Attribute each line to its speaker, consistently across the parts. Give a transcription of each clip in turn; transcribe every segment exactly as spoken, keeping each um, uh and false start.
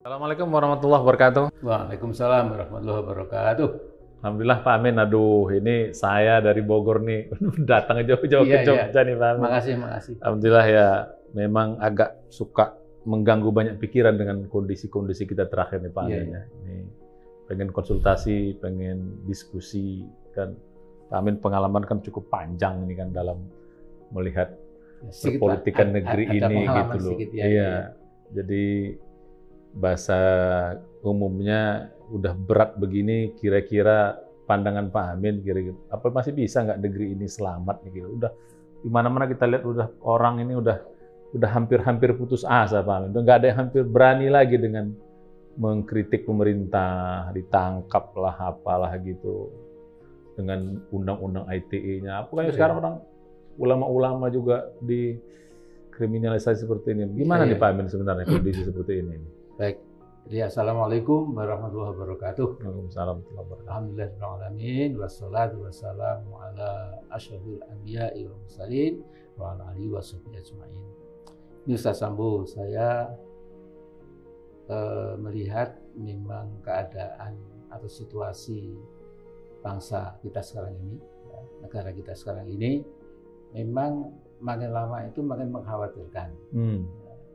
Speaker 1: Assalamualaikum warahmatullahi wabarakatuh.
Speaker 2: Waalaikumsalam warahmatullahi wabarakatuh.
Speaker 1: Alhamdulillah Pak Amin, aduh ini saya dari Bogor nih, datang jauh-jauh ke
Speaker 2: Iya, iya.
Speaker 1: Jogja nih Pak Amin.
Speaker 2: Makasih, makasih.
Speaker 1: Alhamdulillah ya, memang agak suka mengganggu banyak pikiran dengan kondisi-kondisi kita terakhir nih Pak
Speaker 2: Iya,
Speaker 1: Amin
Speaker 2: iya.
Speaker 1: ya. Ini pengen konsultasi, pengen diskusi kan. Pak Amin pengalaman kan cukup panjang ini kan dalam melihat
Speaker 2: Ya, sedikit, Pak.
Speaker 1: perpolitikan
Speaker 2: Ad-
Speaker 1: negeri
Speaker 2: ada
Speaker 1: ini
Speaker 2: pengalaman
Speaker 1: gitu loh.
Speaker 2: sedikit, ya,
Speaker 1: Iya.
Speaker 2: iya.
Speaker 1: Jadi bahasa umumnya udah berat begini, kira-kira pandangan Pak Amin, kira-kira apa masih bisa nggak negeri ini selamat nih? Gitu. Udah di mana-mana kita lihat udah orang ini udah udah hampir-hampir putus asa Pak Amin. Udah nggak ada yang hampir berani lagi dengan mengkritik pemerintah, ditangkap lah apalah gitu dengan undang-undang I T E-nya. Pokoknya
Speaker 2: Iya.
Speaker 1: sekarang orang ulama-ulama juga dikriminalisasi seperti ini. Gimana
Speaker 2: Iya,
Speaker 1: nih
Speaker 2: iya.
Speaker 1: Pak Amin sebenarnya kondisi seperti ini?
Speaker 2: Baik. Jadi assalamualaikum warahmatullahi wabarakatuh.
Speaker 1: Waalaikumsalam warahmatullahi wabarakatuh.
Speaker 2: Alhamdulillahirrahmanirrahim. Wassalatu wassalamu ala asyrafil anbiya'i wal mursalin wa ala alihi washabihi ajmain. Ini Ustaz Sambo, saya eh, melihat memang keadaan atau situasi bangsa kita sekarang ini, ya, negara kita sekarang ini memang makin lama itu makin mengkhawatirkan.
Speaker 1: Hmm.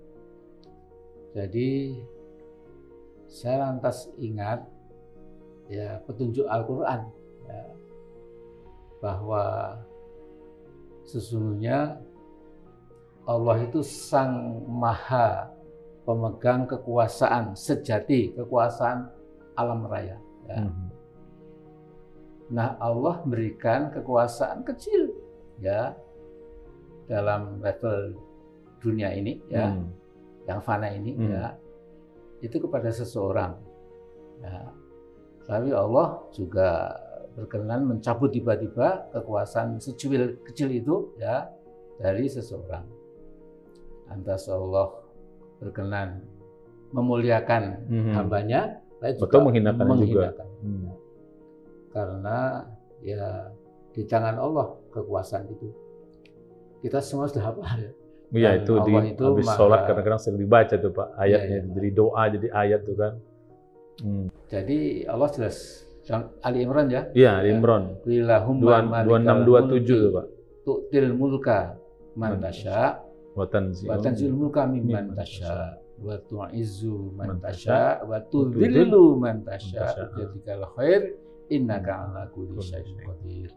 Speaker 2: Jadi saya lantas ingat ya petunjuk Al-Quran ya, bahwa sesungguhnya Allah itu sang maha pemegang kekuasaan sejati, kekuasaan alam raya. Ya.
Speaker 1: Hmm.
Speaker 2: Nah, Allah berikan kekuasaan kecil ya dalam level dunia ini ya,
Speaker 1: Hmm.
Speaker 2: yang fana ini
Speaker 1: Hmm.
Speaker 2: ya, itu kepada seseorang. Ya. Tapi Allah juga berkenan mencabut tiba-tiba kekuasaan secuil kecil itu ya dari seseorang. Lantas Allah berkenan memuliakan
Speaker 1: Hmm.
Speaker 2: hambanya, tapi juga
Speaker 1: Betul, menghinakan juga.
Speaker 2: menghinakan.
Speaker 1: Hmm.
Speaker 2: Karena ya di tangan Allah kekuasaan itu. Kita semua sudah hafal ya.
Speaker 1: Iya,
Speaker 2: Dan
Speaker 1: itu di
Speaker 2: Allah itu
Speaker 1: habis
Speaker 2: maha-
Speaker 1: sholat kadang-kadang sering dibaca tuh Pak ayatnya,
Speaker 2: Iya, iya.
Speaker 1: jadi doa jadi ayat tuh kan. Hmm.
Speaker 2: Jadi Allah jelas dalam Ali Imran ya.
Speaker 1: Iya, Ali Imran
Speaker 2: Qilillahumma
Speaker 1: dua enam dua tujuh tuh Pak.
Speaker 2: tu'til mulka man tasya
Speaker 1: Wa tanzi'ul
Speaker 2: wa tanzilul mulka mimman
Speaker 1: mimman
Speaker 2: tasya wa tu'izzu man
Speaker 1: Man
Speaker 2: tasya
Speaker 1: tasya,
Speaker 2: wa
Speaker 1: tudhillu
Speaker 2: tudhillu man tasya
Speaker 1: tasya.
Speaker 2: biyadikal khair innaka ala kulli syai'in qadir.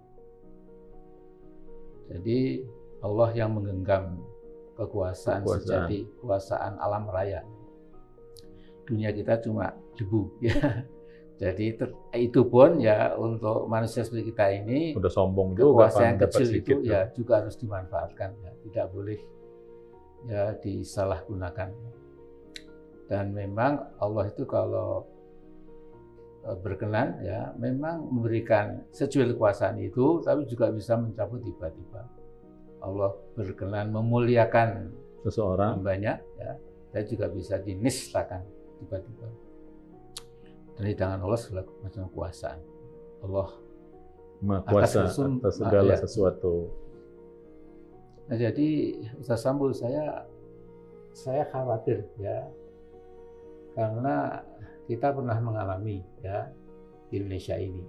Speaker 2: Jadi Allah yang menggenggam kekuasaan,
Speaker 1: Kekuasaan.
Speaker 2: sejati, kekuasaan alam raya. Dunia kita cuma debu ya. Jadi ter- itu pun ya untuk manusia seperti kita ini
Speaker 1: Udah sombong juga
Speaker 2: kekuasaan yang
Speaker 1: Pak, dapat
Speaker 2: kecil
Speaker 1: sedikit
Speaker 2: itu
Speaker 1: tuh.
Speaker 2: ya juga harus dimanfaatkan ya, tidak boleh ya disalahgunakan. Dan memang Allah itu kalau eh, berkenan ya memang memberikan secuil kekuasaan itu, tapi juga bisa mencabut tiba-tiba. Allah berkenan memuliakan
Speaker 1: Seseorang
Speaker 2: hambanya ya, dan juga bisa dinistakan tiba-tiba. Dan di tangan Allah segala macam kekuasaan. Allah
Speaker 1: Maha Kuasa
Speaker 2: atas kesum-
Speaker 1: atas segala
Speaker 2: ya.
Speaker 1: sesuatu.
Speaker 2: Nah, jadi Ustaz Sambo, saya saya khawatir ya karena kita pernah mengalami ya di Indonesia ini.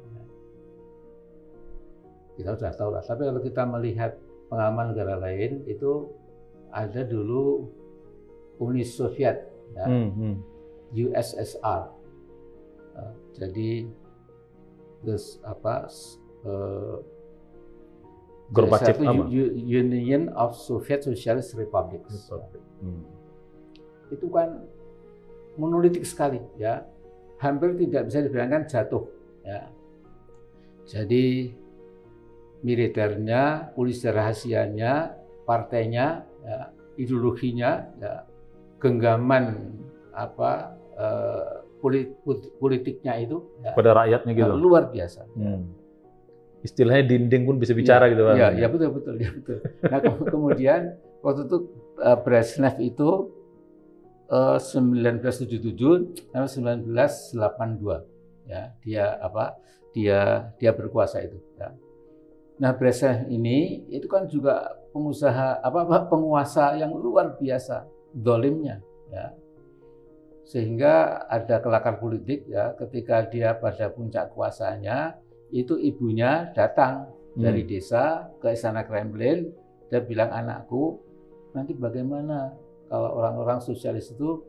Speaker 2: Kita sudah tahu lah. Tapi kalau kita melihat pengalaman negara lain itu ada dulu Uni Soviet ya,
Speaker 1: Hmm, hmm.
Speaker 2: U S S R. Uh, jadi terus apa? Uh,
Speaker 1: Gorbachev
Speaker 2: satu
Speaker 1: apa?
Speaker 2: U- Union of Soviet Socialist Republics.
Speaker 1: Hmm.
Speaker 2: Itu kan monolitik sekali ya, hampir tidak bisa dibayangkan jatuh ya. Jadi militernya, polisi rahasianya, partainya, ya, ideologinya, ya, genggaman apa eh, polit- politiknya itu ya,
Speaker 1: Pada rakyatnya gitu.
Speaker 2: luar biasa.
Speaker 1: Hmm. Istilahnya dinding pun bisa bicara
Speaker 2: ya,
Speaker 1: gitu Pak.
Speaker 2: Ya, ya betul betul, ya betul. Nah ke- kemudian waktu itu uh, Brezhnev itu uh, seribu sembilan ratus tujuh puluh tujuh sampai seribu sembilan ratus delapan puluh dua, ya dia apa dia dia berkuasa itu. Ya. Nah Brezhnev ini itu kan juga pengusaha apa, apa penguasa yang luar biasa dolimnya, ya Sehingga ada kelakar politik ya, ketika dia pada puncak kuasanya, itu ibunya datang hmm. dari desa ke Istana Kremlin, dia bilang, anakku, nanti bagaimana kalau orang-orang sosialis itu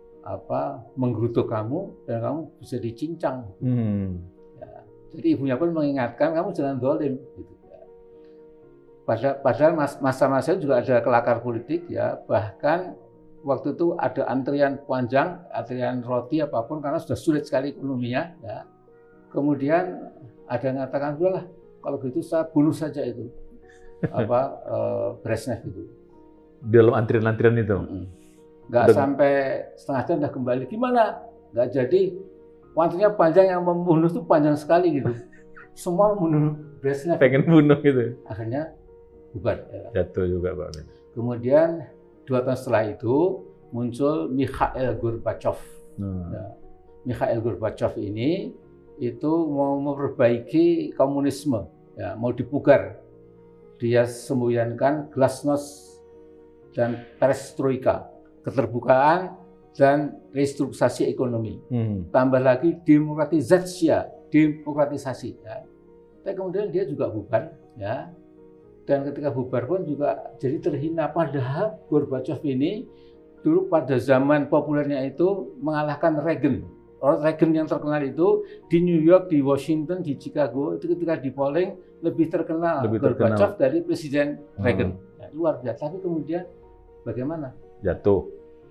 Speaker 2: apa menggerutuk kamu dan kamu bisa dicincang. Hmm. Ya, jadi ibunya pun mengingatkan, kamu jangan zalim. Gitu, ya. Padahal, padahal masa-masa juga ada kelakar politik ya, bahkan waktu itu ada antrian panjang, antrian roti apapun karena sudah sulit sekali ekonominya. Ya. Kemudian ada yang mengatakan, udahlah kalau gitu saya bunuh saja itu apa uh, Brezhnev itu.
Speaker 1: Di dalam antrian-antrian itu.
Speaker 2: Mm-hmm. Nggak udah sampai setengah jam udah kembali. Gimana? Nggak jadi. Antrinya panjang, yang membunuh itu panjang sekali gitu. Semua membunuh Brezhnev.
Speaker 1: Pengen bunuh gitu.
Speaker 2: Akhirnya bubar. Ya.
Speaker 1: Jatuh juga Pak.
Speaker 2: Kemudian dua tahun setelah itu muncul Mikhail Gorbachev. Hmm. Ya. Mikhail Gorbachev ini itu mau memperbaiki komunisme, ya, mau dipugar. Dia semboyankan glasnost dan perestroika, keterbukaan dan restrukturisasi ekonomi. Hmm. Tambah lagi demokratisasi, demokratisasi. Ya. Tapi kemudian dia juga bubar, ya. Dan ketika bubar pun juga jadi terhina. Padahal Gorbachev ini dulu pada zaman populernya itu mengalahkan Reagan. Orang Reagan yang terkenal itu di New York, di Washington, di Chicago itu ketika di polling lebih terkenal lebih Gorbachev terkenal. Dari Presiden Reagan. Hmm. Ya, luar biasa. Tapi kemudian bagaimana?
Speaker 1: Jatuh.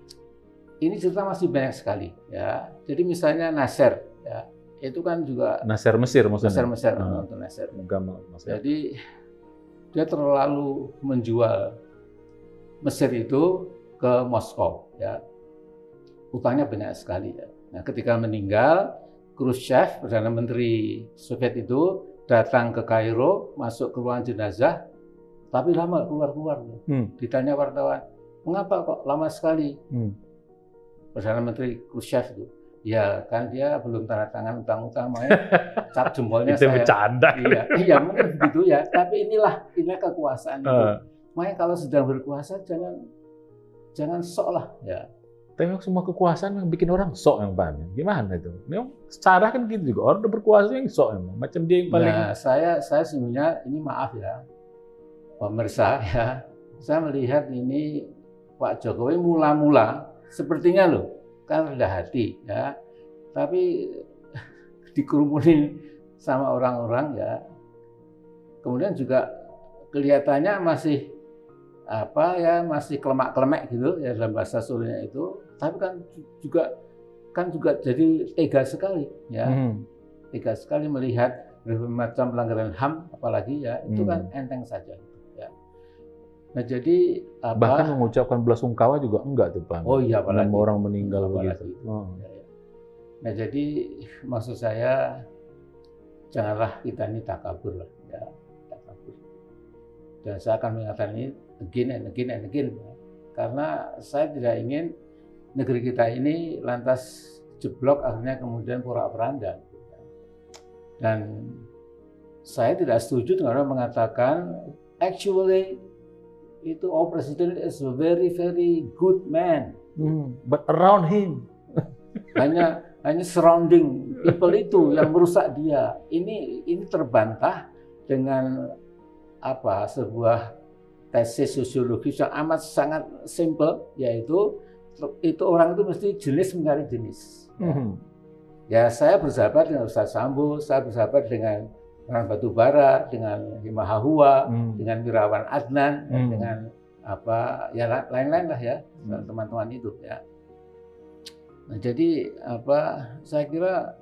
Speaker 2: Ini cerita masih banyak sekali. Ya. Jadi misalnya Nasser, ya, itu kan juga
Speaker 1: Nasser Mesir maksudnya.
Speaker 2: Nasser Mesir,
Speaker 1: hmm.
Speaker 2: untuk Nasser.
Speaker 1: Mesir.
Speaker 2: Jadi dia terlalu menjual Mesir itu ke Moskow, ya. Utangnya banyak sekali, ya. Nah, ketika meninggal, Khrushchev, Perdana Menteri Soviet itu datang ke Kairo, masuk ke ruang jenazah, tapi lama keluar-keluar. Hmm. Ditanya wartawan, mengapa kok lama sekali? Hmm. Perdana Menteri Khrushchev itu, ya kan dia belum tanda tangan utang-utang, makanya cap jempolnya
Speaker 1: itu
Speaker 2: saya.
Speaker 1: Bercanda.
Speaker 2: Iya, iya mungkin begitu ya. Tapi inilah inilah kekuasaan itu. Uh. Makanya kalau sedang berkuasa jangan jangan sok lah, ya.
Speaker 1: Tapi semua kekuasaan yang bikin orang sok yang paham. Gimana itu? Memang secara kan gitu juga. Orang udah berkuasa yang sok emang. Macam dia yang paling.
Speaker 2: Nah, saya saya sebenarnya ini maaf ya, pemirsa ya. Saya melihat ini Pak Jokowi mula-mula sepertinya loh kan rendah hati ya. Tapi dikerumunin sama orang-orang ya. Kemudian juga kelihatannya masih apa ya masih kelemak-kelemek gitu ya dalam bahasa Solonya itu. Tapi kan juga kan juga jadi tega sekali ya, hmm. tega sekali melihat berbagai macam pelanggaran H A M apalagi ya itu hmm. kan enteng saja ya. Nah jadi apa,
Speaker 1: bahkan mengucapkan belasungkawa juga enggak tuh Pak.
Speaker 2: Oh iya apalagi
Speaker 1: enam orang meninggal begitu.
Speaker 2: Oh. Ya, ya. Nah jadi maksud saya janganlah kita ini takabur lah ya, takabur. Dan saya akan mengatakan ini again and again and again ya. Karena saya tidak ingin negeri kita ini lantas jeblok akhirnya kemudian porak-poranda. Dan saya tidak setuju dengan orang mengatakan actually itu our president is a very very good man,
Speaker 1: hmm, but around him
Speaker 2: hanya hanya surrounding people itu yang merusak dia. Ini ini terbantah dengan apa sebuah tesis sosiologis yang amat sangat simple, yaitu itu orang itu mesti jenis mencari jenis. Mm-hmm. Ya saya bersahabat dengan Ustaz Sambo, saya bersahabat dengan Ran Batubara, dengan Himahahua, mm. dengan Wirawan Adnan, mm. ya, dengan apa ya lain-lain lah ya mm. teman-teman itu ya. Nah jadi apa saya kira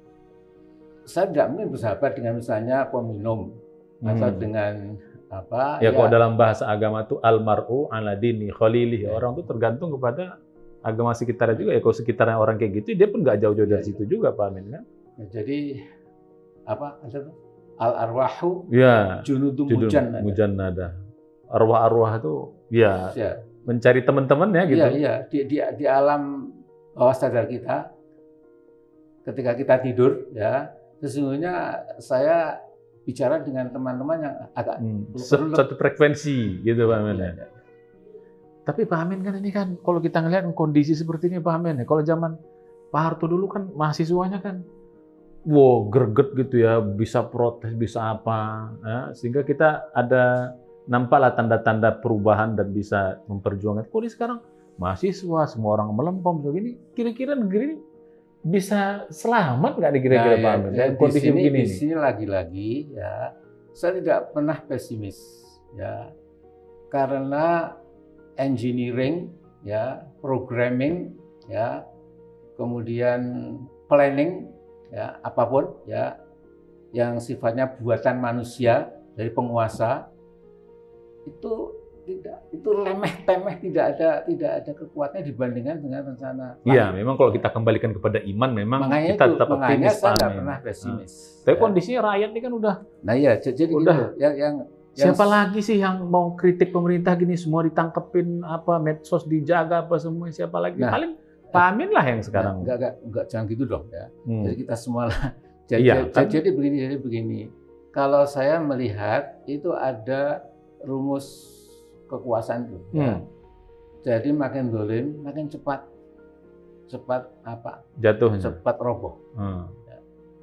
Speaker 2: saya tidak mungkin bersahabat dengan misalnya peminum mm. atau dengan apa
Speaker 1: ya, ya kalau dalam bahasa agama itu almaru ala dini khalilih, ya. Orang itu tergantung kepada agama sekitarnya juga ya. Kalau sekitarnya orang kayak gitu dia pun nggak jauh-jauh dari ya, situ ya. Juga Pak Amin kan
Speaker 2: ya, jadi apa ada tuh al arwahu
Speaker 1: ya
Speaker 2: junudum
Speaker 1: mujannada mujannada arwah-arwah itu ya, ya. Mencari teman-teman ya gitu
Speaker 2: iya iya di, di di alam bawah sadar kita ketika kita tidur ya sesungguhnya saya bicara dengan teman-teman yang agak
Speaker 1: hmm. satu frekuensi gitu Pak Amin. Ya, ya. Tapi Pak Amin kan ini kan kalau kita ngelihat kondisi seperti ini Pak Amin ya, kalau zaman Pak Harto dulu kan mahasiswanya kan wow greget gitu ya, bisa protes, bisa apa ya, sehingga kita ada nampaklah tanda-tanda perubahan dan bisa memperjuangkan. Kok ini sekarang mahasiswa semua orang melempem begini, kira-kira negeri ini bisa selamat nggak kira-kira
Speaker 2: nah,
Speaker 1: Pak
Speaker 2: ya,
Speaker 1: Amin?
Speaker 2: ya,
Speaker 1: Kondisi
Speaker 2: di sini,
Speaker 1: begini
Speaker 2: di sini lagi-lagi ya, saya tidak pernah pesimis ya, karena engineering ya, programming ya, kemudian planning ya, apapun ya yang sifatnya buatan manusia dari penguasa itu tidak, itu remeh-temeh, tidak ada tidak ada kekuatannya dibandingkan dengan rencana.
Speaker 1: Iya, memang kalau kita kembalikan kepada iman, memang
Speaker 2: makanya
Speaker 1: kita
Speaker 2: itu,
Speaker 1: tetap
Speaker 2: makanya
Speaker 1: optimis.
Speaker 2: saya nggak pernah pesimis.
Speaker 1: Nah, tapi
Speaker 2: ya.
Speaker 1: kondisinya rakyat ini kan udah.
Speaker 2: Nah ya, jadi
Speaker 1: udah.
Speaker 2: Gitu, yang, yang
Speaker 1: siapa
Speaker 2: yang,
Speaker 1: lagi sih yang mau kritik pemerintah gini, semua ditangkepin, apa medsos dijaga apa semua, siapa lagi? Nah, paling Pak Amin lah yang sekarang.
Speaker 2: Enggak, enggak, enggak, jangan gitu dong ya. Hmm. Jadi kita semua lah. Jadi,
Speaker 1: iya, kan?
Speaker 2: jadi begini, jadi begini. Kalau saya melihat itu ada rumus kekuasaan itu. Hmm. Ya. Jadi makin dolim, makin cepat, cepat apa?
Speaker 1: Jatuhnya.
Speaker 2: Cepat roboh. Hmm. Ya.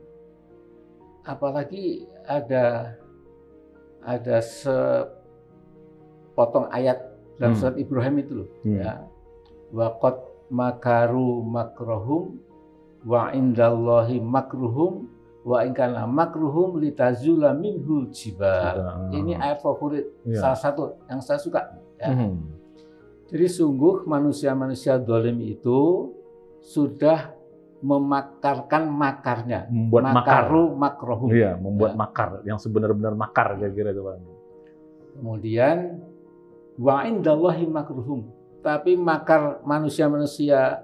Speaker 2: Apalagi ada ada sepotong ayat dalam surat hmm. Ibrahim itu loh. Hmm. Ya. Waqad makaru makrohum wa indallahi makruhum wa in kana makruhum litazula minhul jibal. Hmm. Ini ayat favorit ya. Salah satu yang saya suka. Ya. Hmm. Jadi sungguh manusia-manusia dolim itu sudah memakarkan makarnya,
Speaker 1: membuat
Speaker 2: makaru makrohum.
Speaker 1: Iya, membuat ya. Makar yang sebenar-benar makar kira-kira itu Pak.
Speaker 2: Kemudian wa indallahi makruhum. Tapi makar manusia-manusia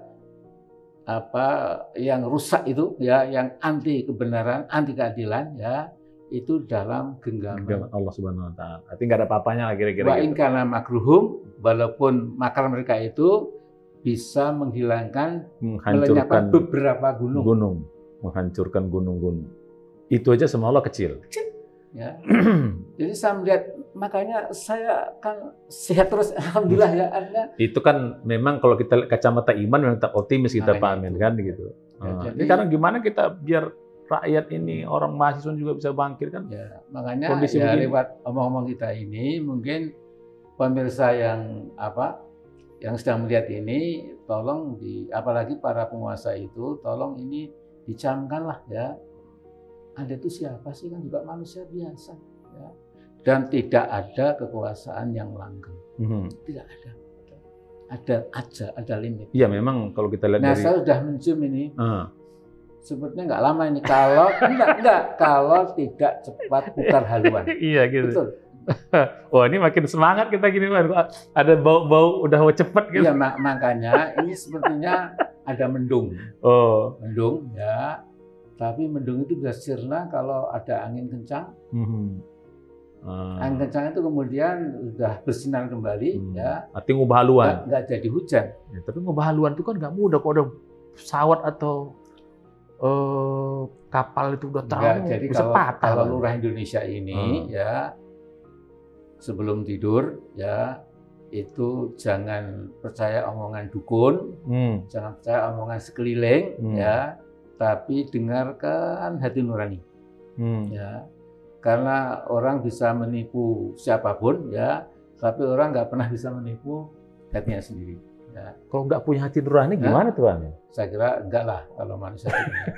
Speaker 2: apa yang rusak itu ya, yang anti kebenaran, anti keadilan ya, itu dalam genggaman
Speaker 1: Allah Subhanahu wa taala. Artinya nggak ada apa-apanya lah kira-kira.
Speaker 2: Wa in kana makruhum, walaupun makar mereka itu bisa menghilangkan, melenyapkan beberapa gunung.
Speaker 1: Gunung, menghancurkan gunung-gunung. Itu aja sama Allah kecil.
Speaker 2: Kecil. Ya. Jadi saya melihat, makanya saya kan sehat terus, alhamdulillah ya. Artinya,
Speaker 1: itu kan memang kalau kita kacamata iman memang tetap optimis kita Pak Amin kan gitu. Ya, nah, jadi sekarang gimana kita biar rakyat ini, orang mahasiswa juga bisa bangkit kan?
Speaker 2: Ya, makanya kondisi ya, lewat omong-omong kita ini mungkin pemirsa yang apa? Yang sedang melihat ini, tolong di, apalagi para penguasa itu, tolong ini dicamkanlah ya. Anda itu siapa sih, kan juga manusia biasa, ya. Dan tidak ada kekuasaan yang langgeng, mm-hmm. tidak ada. Ada aja, ada limit.
Speaker 1: Iya, memang kalau kita lihat
Speaker 2: nah,
Speaker 1: dari.
Speaker 2: Nah, saya sudah mencium ini.
Speaker 1: Uh.
Speaker 2: Sepertinya nggak lama ini kalau enggak enggak kalau tidak cepat putar haluan.
Speaker 1: Iya gitu.
Speaker 2: Betul.
Speaker 1: Wah, ini makin semangat kita gini, Pak. Ada bau-bau udah mau cepet gitu.
Speaker 2: Iya, mak makanya ini sepertinya ada mendung.
Speaker 1: Oh.
Speaker 2: Mendung ya. Tapi mendung itu bisa sirna kalau ada angin kencang. Mm-hmm. Uh. Angin kencang itu kemudian sudah bersinar kembali hmm. ya.
Speaker 1: Artinya ngubah haluan.
Speaker 2: Nggak, nggak jadi hujan.
Speaker 1: Ya, tapi ngubah haluan itu kan nggak mudah kalau ada pesawat atau uh, kapal itu udah terlalu
Speaker 2: jadi
Speaker 1: bisa
Speaker 2: kalau,
Speaker 1: patah.
Speaker 2: Kalau lurah Indonesia ini hmm. ya sebelum tidur ya itu jangan percaya omongan dukun, hmm. jangan percaya omongan sekeliling hmm. ya, tapi dengarkan hati nurani. Hmm. Ya. Karena orang bisa menipu siapapun ya, tapi orang nggak pernah bisa menipu hatinya sendiri. Ya.
Speaker 1: Kalau nggak punya hati nurani gimana tuh Bang?
Speaker 2: Saya kira enggak lah kalau manusia itu. Ya.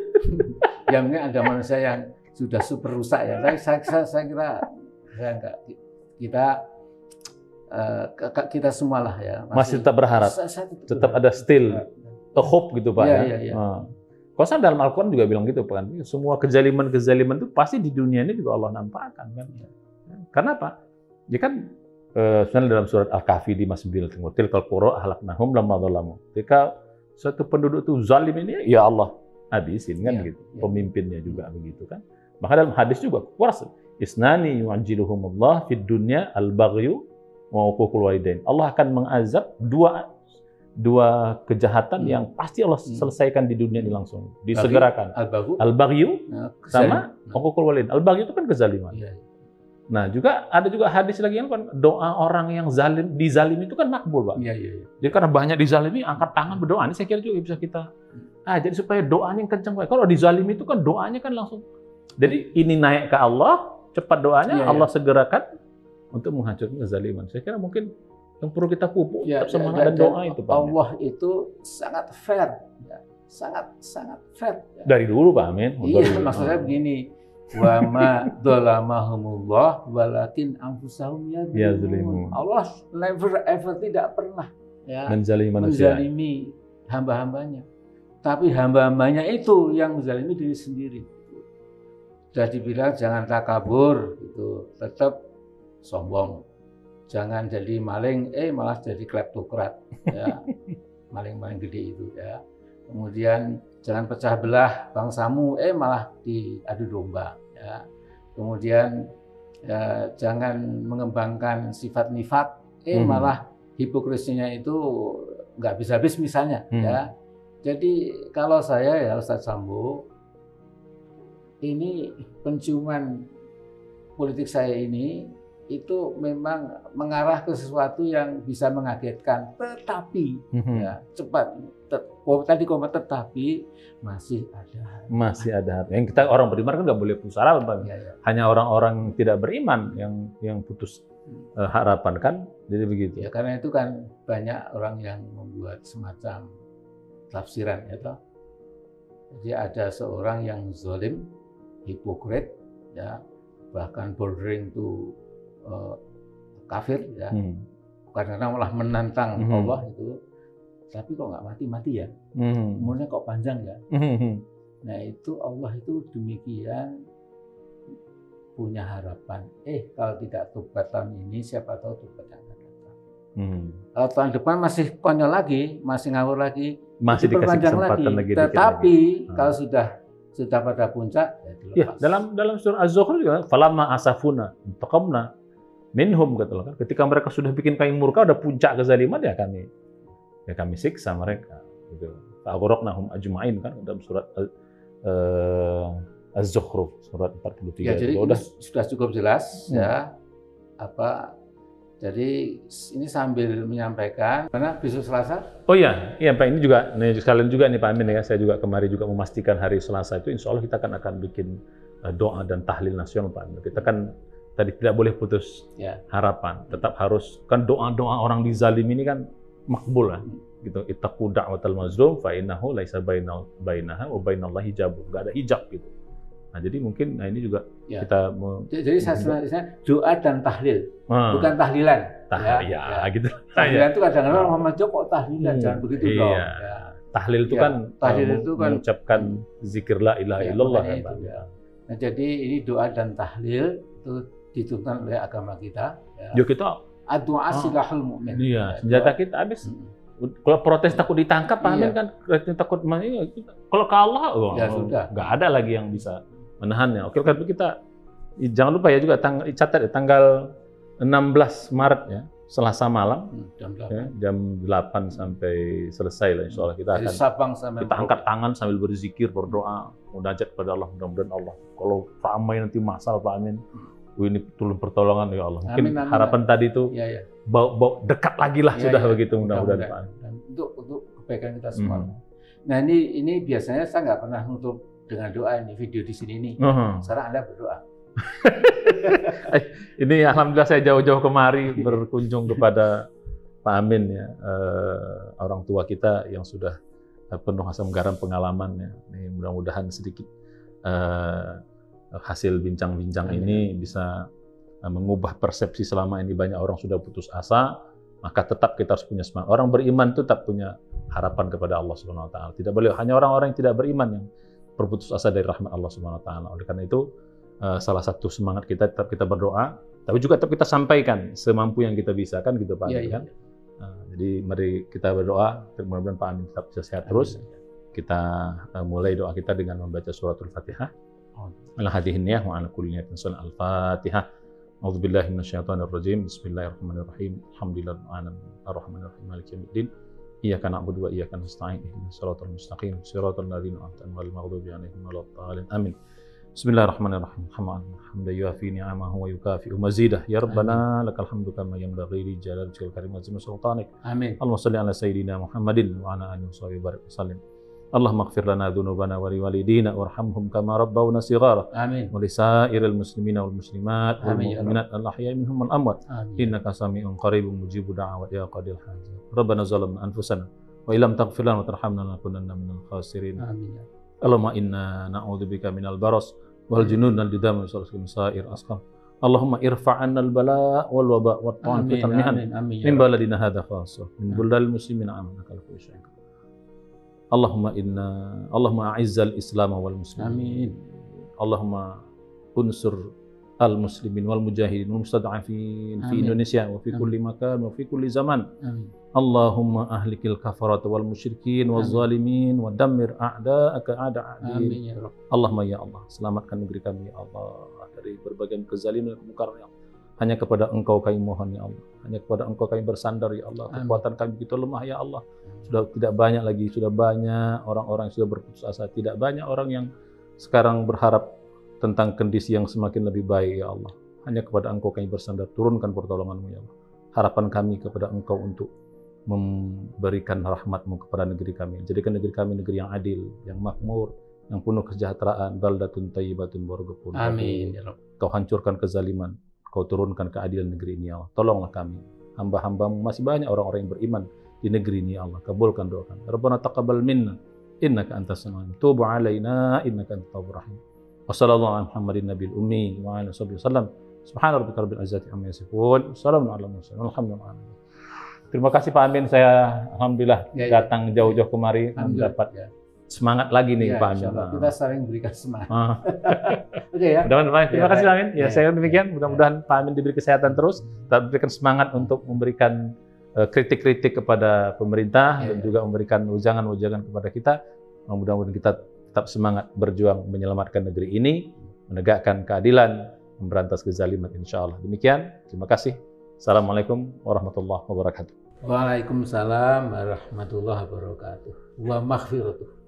Speaker 2: Ya mungkin ada manusia yang sudah super rusak ya, tapi saya, saya, saya kira saya enggak. Kita uh, kita semualah ya
Speaker 1: masih, masih tetap berharap, saya, saya tetap, tetap berharap. Ada still a hope gitu Pak ya.
Speaker 2: ya. ya, ya.
Speaker 1: Uh. Kalau dalam Al-Quran juga bilang gitu kan, semua kezaliman-kezaliman itu pasti di dunia ini juga Allah nampakkan kan. Ya. Karena apa? Ya kan uh, sebenarnya dalam surat Al-Kahfi di Mas Bil tilkal qura ahlaknahum lamma dzalamu. Ketika suatu penduduk itu zalim ini ya Allah habisin kan ya, gitu. Ya. Pemimpinnya juga begitu kan. Maka dalam hadis juga kuras isnani yu'ajjiluhumullah fid dunya al-baghyu wa uququl walidain. Allah akan mengazab dua dua kejahatan hmm. yang pasti Allah selesaikan di dunia ini langsung, disegerakan.
Speaker 2: Al-baghyu,
Speaker 1: al-baghyu nah, sama uququl walidain. Al-baghyu itu kan kezaliman. Ya. Nah, juga ada juga hadis lagi yang kan doa orang yang zalim dizalimi itu kan makbul, Pak.
Speaker 2: Iya, iya, iya.
Speaker 1: Jadi karena banyak dizalimi, angkat tangan berdoa. Ini saya kira juga bisa kita. Ah, jadi supaya doanya yang kencang, Pak. Kalau dizalimi itu kan doanya kan langsung. Jadi ini naik ke Allah, cepat doanya,
Speaker 2: iya,
Speaker 1: Allah
Speaker 2: iya.
Speaker 1: segerakan untuk menghancurkan kezaliman. Saya kira mungkin yang perlu kita pupuk
Speaker 2: Ya,
Speaker 1: tetap semangat dan, dan doa itu, Pak.
Speaker 2: Allah itu sangat fair, ya. sangat sangat fair. Ya.
Speaker 1: Dari dulu, Pak Amin.
Speaker 2: Iya, maksudnya begini. Wa ma dzalamahumullah walakin anfusahum yadzlimun. Allah never ever tidak pernah ya
Speaker 1: menzalimi manusia.
Speaker 2: Menzalimi hamba-hambanya. Tapi hamba-hambanya itu yang menzalimi diri sendiri. Sudah dibilang jangan takabur gitu, tetap sombong. Jangan jadi maling eh malah jadi kleptokrat ya. Maling-maling gede itu ya. Kemudian jangan pecah belah bangsamu, eh malah diadu domba. Ya. Kemudian ya, jangan mengembangkan sifat nifak, eh hmm. malah hipokrisinya itu nggak bisa habis misalnya. Hmm. Ya. Jadi kalau saya ya Ustadz Sambo, ini penciuman politik saya ini itu memang mengarah ke sesuatu yang bisa mengagetkan, tetapi mm-hmm. ya cepat. Tadi koma tetapi masih ada
Speaker 1: masih ada yang kita orang beriman kan nggak boleh putus harapan, Pak. Ya, ya. Hanya orang-orang tidak beriman yang yang putus uh, harapan kan, jadi begitu.
Speaker 2: Ya karena itu kan banyak orang yang membuat semacam tafsiran ya toh. Jadi ada seorang yang zalim, hipokrit, ya bahkan bordering to uh, kafir ya, hmm. karena malah menantang hmm. Allah itu. Tapi kok nggak mati-mati ya, hmm. umurnya kok panjang ya. Hmm. Nah itu Allah itu demikian punya harapan. Eh kalau tidak tobat tahun ini, siapa tahu tobat yang akan datang. Hmm. Kalau tahun depan masih konyol lagi, masih ngawur lagi,
Speaker 1: masih dikasih kesempatan lagi. lagi
Speaker 2: Tetapi lagi. kalau hmm. sudah sudah pada puncak, ya dilepas.
Speaker 1: Ya, dalam dalam surah Az-Zukhruf juga, falamma asafuna intaqamna minhum kata Allah kan. Ketika mereka sudah bikin kami murka, udah puncak kezaliman ya kami. Ya kami siksa mereka gitu. Fa'aghraqnahum ajma'in kan dalam surat uh, Az-Zukhruf surat empat puluh tiga.
Speaker 2: Ya, jadi udah sudah cukup jelas hmm. ya apa. Jadi ini sambil menyampaikan karena besok Selasa.
Speaker 1: Oh iya, iya Pak, ini juga nih sekalian juga nih Pak Amin ya. Saya juga kemarin juga memastikan hari Selasa itu insya Allah kita kan akan bikin uh, doa dan tahlil nasional Pak Amin. Kita kan tadi tidak boleh putus ya. harapan. Tetap harus kan doa-doa orang dizalim ini kan makbul lah gitu. Ittaqu da'watal mazlum fa innahu laisa bainahu bainaha wa bainallahi hijab. Enggak ada hijab gitu. Nah, jadi mungkin nah ini juga ya. kita mau
Speaker 2: jadi saya sebenarnya doa dan tahlil, hmm. bukan tahlilan.
Speaker 1: Tah ya, ya, ya, gitu.
Speaker 2: Tahlilan itu kadang-kadang Muhammad Joko kok tahlilan, hmm. jangan begitu
Speaker 1: iya.
Speaker 2: dong. Ya.
Speaker 1: Tahlil itu ya. kan tahlil uh, itu kan mengucapkan zikir la ilaha ya, illallah kan, Pak.
Speaker 2: Ya. Nah, jadi ini doa dan tahlil itu dituntut oleh agama kita. Ya.
Speaker 1: Yo kita
Speaker 2: Doa silahul mu'min.
Speaker 1: Iya, senjata kita habis. Hmm. Kalau protes takut ditangkap, Pak Amin kan takut mana? Kalau kalah, oh,
Speaker 2: ya sudah.
Speaker 1: Nggak ada lagi yang bisa menahannya. Oke, kan kita jangan lupa ya juga tanggal catat ya, tanggal enam belas Maret ya, Selasa malam hmm, jam delapan. Ya, jam delapan sampai selesai lah insya Allah kita akan
Speaker 2: Sabang sampai
Speaker 1: kita angkat tangan sambil berzikir, berdoa, munajat kepada Allah, mudah-mudahan Allah. Kalau ramai nanti masal Pak Amin. Hmm. Oh, ini turun pertolongan ya Allah. Mungkin amin, amin, harapan amin. tadi itu ya, ya. Bau, bau dekat lagi lah ya, sudah ya. begitu mudah-mudahan Pak.
Speaker 2: Untuk untuk kebaikan kita semua. Hmm. Nah ini ini biasanya saya nggak pernah nutup dengan doa ini video di sini nih. Uh-huh. Sekarang Anda berdoa.
Speaker 1: Ini alhamdulillah saya jauh-jauh kemari berkunjung kepada Pak Amin ya, uh, orang tua kita yang sudah uh, penuh asam garam pengalamannya. Ini mudah-mudahan sedikit. Uh, hasil bincang-bincang ini bisa mengubah persepsi selama ini banyak orang sudah putus asa, maka tetap kita harus punya semangat. Orang beriman itu tetap punya harapan kepada Allah Subhanahu wa taala. Tidak boleh hanya orang-orang yang tidak beriman yang berputus asa dari rahmat Allah Subhanahu wa taala. Oleh karena itu salah satu semangat kita tetap kita berdoa, tapi juga tetap kita sampaikan semampu yang kita bisa kan gitu Pak. Ya, kan? Ya. Nah, jadi mari kita berdoa, mudah-mudahan Pak Amin tetap bisa sehat terus. Kita mulai doa kita dengan membaca suratul Fatihah. Ala hadhihi niyyah wa ala kulli niyatin sunnah al-Fatihah. A'udzu billahi minasyaitonir rajim. Bismillahirrahmanirrahim. Alhamdulillahil alamin. Arrahmanirrahim. Maliki yaumiddin. Iyyaka na'budu wa iyyaka nasta'in. Ihdinas siratal mustaqim. Siratal ladzina an'amta 'alaihim ghairil maghdubi 'alaihim waladdallin. Amin. Bismillahirrahmanirrahim. Hamdan yuafi ni'amahu wa yukafi'u mazidah. Ya Rabbana lakal hamdu kama yanbaghi li jalali wajhikal karim wa azimi sultanik.
Speaker 2: Amin.
Speaker 1: Allahumma shalli ala sayyidina Muhammadin wa ala alihi wa sahbihi barik wasallim. Allahumma ighfir lana dhunubana wa liwalidina warhamhum kama rabbawna shighara.
Speaker 2: Amin.
Speaker 1: Wa lisairil muslimina wal muslimat wal
Speaker 2: Amin, ya
Speaker 1: mu'minat al ahya'i minhum wal amwat.
Speaker 2: Amin.
Speaker 1: Innaka sami'un qaribun mujibud da'awat ya qadil hajat. Rabbana zalamna anfusana wa illam taghfir lana wa tarhamna lanakunanna minal khasirin.
Speaker 2: Amin.
Speaker 1: Allahumma inna na'udzubika minal baras wal junun al judam wa sa'ir asqam. Allahumma irfa'anna al bala wal waba wat ta'an
Speaker 2: Amin.
Speaker 1: fitan mihan
Speaker 2: Amin. Amin.
Speaker 1: min baladina hadha khassa min buldal muslimina amanaka al kulli syai'. Allahumma inna Allahumma a'izzal islam wal muslimin.
Speaker 2: Amin.
Speaker 1: Allahumma unsur al muslimin wal mujahidin wal mustad'afin fi
Speaker 2: Amin.
Speaker 1: Indonesia wa fi
Speaker 2: Amin.
Speaker 1: kulli makan wa fi kulli zaman.
Speaker 2: Amin.
Speaker 1: Allahumma ahlikil kafarat wal musyrikin wal
Speaker 2: Amin.
Speaker 1: zalimin wa dammir a'da'aka a'da'a din.
Speaker 2: Amin ya Rabb.
Speaker 1: Allahumma ya Allah, selamatkan negeri kami ya Allah dari berbagai kezaliman dan kemungkaran ya Allah. Hanya kepada Engkau kami mohon ya Allah. Hanya kepada Engkau kami bersandar ya Allah.
Speaker 2: Amin.
Speaker 1: Kekuatan kami begitu lemah ya Allah. Sudah tidak banyak lagi, sudah banyak orang-orang yang sudah berputus asa. Tidak banyak orang yang sekarang berharap tentang kondisi yang semakin lebih baik ya Allah. Hanya kepada Engkau kami bersandar. Turunkan pertolongan-Mu ya Allah. Harapan kami kepada Engkau untuk memberikan rahmat-Mu kepada negeri kami. Jadikan negeri kami negeri yang adil, yang makmur, yang penuh kesejahteraan. Baldatun thayyibatun warghafun.
Speaker 2: Amin ya Rabb.
Speaker 1: Kau hancurkan kezaliman, Kau turunkan keadilan negeri ini ya Allah. Tolonglah kami, hamba-hamba-Mu, masih banyak orang-orang yang beriman di negeri ini ya Allah. Kabulkan doa kami. Rabbana taqabbal minna innaka antas samiul tub alaina innaka antat tawwabur rahim. Wa sallallahu ala Muhammadin nabiyil ummi wa ala sahbihi wasallam. Subhana rabbika rabbil izzati amma yasifun. Wassalamu ala mursalin. Alhamdulillah. Terima kasih Pak Amin, saya alhamdulillah
Speaker 2: Ya, ya.
Speaker 1: datang jauh-jauh kemari
Speaker 2: Alhamdulillah.
Speaker 1: mendapat
Speaker 2: Ya.
Speaker 1: semangat lagi nih
Speaker 2: Ya,
Speaker 1: Pak Amin.
Speaker 2: insyaallah kita saling berikan semangat.
Speaker 1: Ah.
Speaker 2: Oke ya.
Speaker 1: Mudah-mudahan, terima
Speaker 2: Ya,
Speaker 1: kasih Pak Amin. Ya,
Speaker 2: ya.
Speaker 1: saya demikian. Mudah-mudahan Pak Amin diberi kesehatan terus, tetap berikan semangat untuk memberikan eh, kritik-kritik kepada pemerintah
Speaker 2: Ya,
Speaker 1: dan
Speaker 2: ya.
Speaker 1: juga memberikan ujangan-ujangan kepada kita. Mudah-mudahan kita tetap semangat berjuang menyelamatkan negeri ini, menegakkan keadilan, memberantas kezaliman insya Allah. Demikian, terima kasih. Assalamualaikum warahmatullahi wabarakatuh.
Speaker 2: Waalaikumsalam warahmatullahi wabarakatuh. Wa maghfiratuh.